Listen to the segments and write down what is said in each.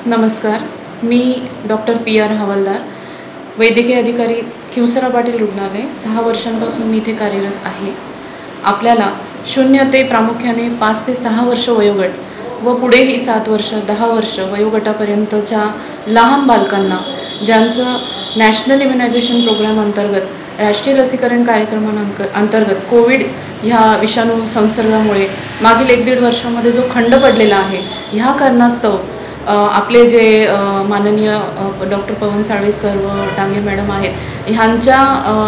नमस्कार, मी doctor P R हवालदार, वैद्यकीय अधिकारी, खिवसरा पाटील रुग्णालय. 6 वर्षांपासून मी इथे कार्यरत आहे. आपल्याला 0 ते प्रामुख्याने 5 ते 6 वर्ष वयोगट व पुढेही 7 वर्ष 10 वर्ष वयोगटापर्यंतच्या लहान बालकांना ज्यांचं नॅशनल इम्युनायझेशन प्रोग्राम अंतर्गत राष्ट्रीय लसीकरण कार्यक्रमांतर्गत कोविड ह्या विषाणू संसर्गामुळे मागील 1-1.5 वर्षामध्ये जो खंड पडलेला आहे, ह्या कारणास्तव आपले जे माननीय डॉक्टर पवन साळवे सर व डांगे मॅडम आहेत, ह्यांच्या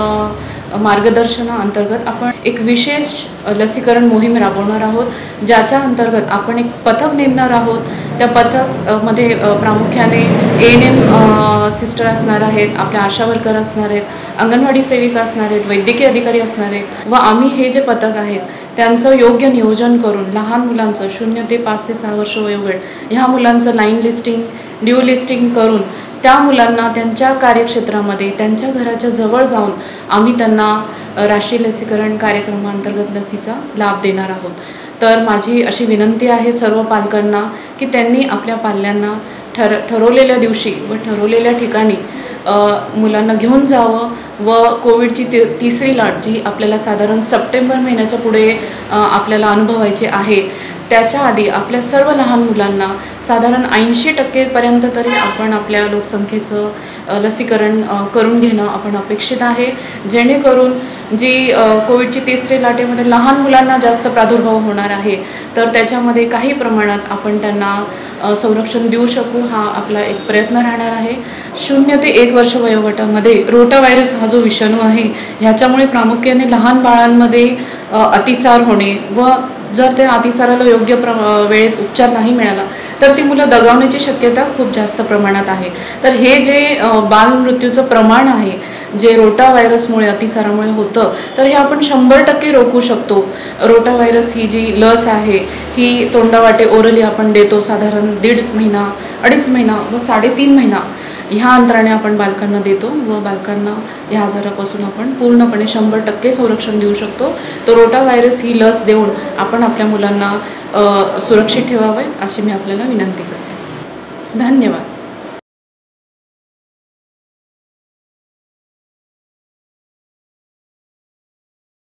मार्गदर्शनाअंतर्गत आपण एक विशेष लसीकरण मोहीम राबवणार आहोत, ज्याच्या अंतर्गत आपण एक पथक नेमणार आहोत. त्या पथकमध्ये प्रामुख्याने ANM सिस्टर असणार आहेत, आपल्या आशा वर्कर असणार आहेत, अंगणवाडी सेविका असणार आहेत, वैद्यकीय अधिकारी असणार आहेत व आम्ही हे जे पथक आहेत त्यांचं योग्य नियोजन करून लहान मुलांचं 0 ते 5 ते 6 वर्ष वयोगट ह्या मुलांचं लाईन लिस्टिंग, ड्यू लिस्टिंग करून त्या मुलांना त्यांच्या कार्यक्षेत्रामध्ये त्यांच्या घराच्या जवळ जाऊन आम्ही त्यांना राष्ट्रीय लसीकरण कार्यक्रमांतर्गत लसीचा लाभ देणार आहोत. तर माझी अशी विनंती आहे सर्व पालकांना की त्यांनी आपल्या पाल्यांना ठरवलेल्या दिवशी व ठरवलेल्या ठिकाणी मुलांना घेऊन जावं व कोविडची तिसरी लाट जी आपल्याला साधारण सप्टेंबर महिन्याच्या पुढे आपल्याला अनुभवायची आहे, त्याच्या आधी आपल्या सर्व लहान मुलांना साधारण 80% तरी आपण आपल्या लोकसंख्येचं लसीकरण करून घेणं आपण अपेक्षित आहे, जेणेकरून जी कोविडची तिसरी लाटेमध्ये लहान मुलांना जास्त प्रादुर्भाव होणार आहे तर त्याच्यामध्ये काही प्रमाणात आपण त्यांना संरक्षण देऊ शकू, हा आपला एक प्रयत्न राहणार आहे. 0 ते 1 वर्ष वयोगटामध्ये रोटाव्हायरस हा जो विषाणू आहे ह्याच्यामुळे प्रामुख्याने लहान बाळांमध्ये अतिसार होणे व जर त्या अतिसाराला योग्य वेळेत उपचार नाही मिळाला तर ती मुलं दगावण्याची शक्यता खूप जास्त प्रमाणात आहे. तर हे जे बालमृत्यूचं प्रमाण आहे जे रोटाव्हायरसमुळे अतिसारामुळे होतं तर हे आपण 100% रोखू शकतो. रोटाव्हायरस ही जी लस आहे ही तोंडावाटे ओरली आपण देतो, साधारण 1.5 महिना 2.5 महिना व 3.5 महिना ह्या अंतराने आपण बालकांना देतो व बालकांना ह्या आजारापासून आपण पूर्णपणे 100% संरक्षण देऊ शकतो. तर रोटाव्हायरस ही लस देऊन आपण आपल्या मुलांना सुरक्षित ठेवावे अशी मी आपल्याला विनंती करते. धन्यवाद.